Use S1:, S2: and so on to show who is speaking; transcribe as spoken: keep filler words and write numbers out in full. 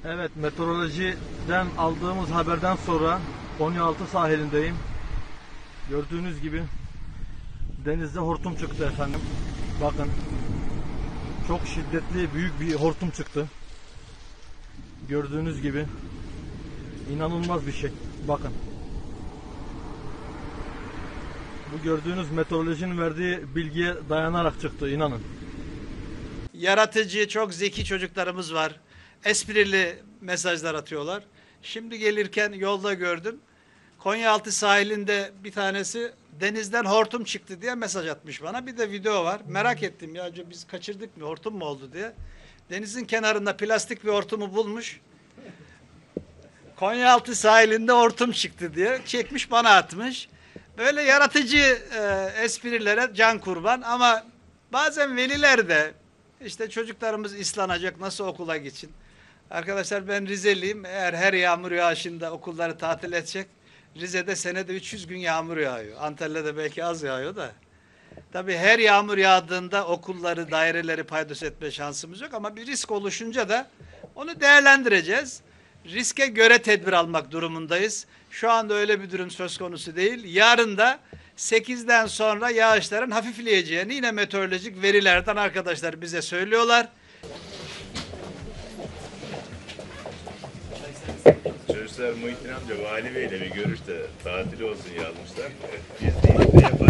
S1: Evet, meteorolojiden aldığımız haberden sonra Konyaaltı sahilindeyim. Gördüğünüz gibi denizde hortum çıktı efendim. Bakın, çok şiddetli, büyük bir hortum çıktı. Gördüğünüz gibi inanılmaz bir şey. Bakın. Bu gördüğünüz meteorolojinin verdiği bilgiye dayanarak çıktı, inanın.
S2: Yaratıcı, çok zeki çocuklarımız var. Esprili mesajlar atıyorlar. Şimdi gelirken yolda gördüm. Konyaaltı sahilinde bir tanesi denizden hortum çıktı diye mesaj atmış bana. Bir de video var. Merak ettim ya, acaba biz kaçırdık mı, hortum mu oldu diye. Denizin kenarında plastik bir hortumu bulmuş. Konyaaltı sahilinde hortum çıktı diye çekmiş, bana atmış. Böyle yaratıcı e, esprilere can kurban, ama bazen veliler de işte çocuklarımız ıslanacak, nasıl okula gitsin? Arkadaşlar, ben Rizeliyim. Eğer her yağmur yağışında okulları tatil edecek, Rize'de senede üç yüz gün yağmur yağıyor. Antalya'da belki az yağıyor da. Tabii her yağmur yağdığında okulları, daireleri paydos etme şansımız yok, ama bir risk oluşunca da onu değerlendireceğiz. Riske göre tedbir almak durumundayız. Şu anda öyle bir durum söz konusu değil. Yarın da sekizden sonra yağışların hafifleyeceğini yine meteorolojik verilerden arkadaşlar bize söylüyorlar.
S3: Çocuklar Muhittin amca Vali Bey'le bir görüşte tatil olsun yazmışlar. Biz de işte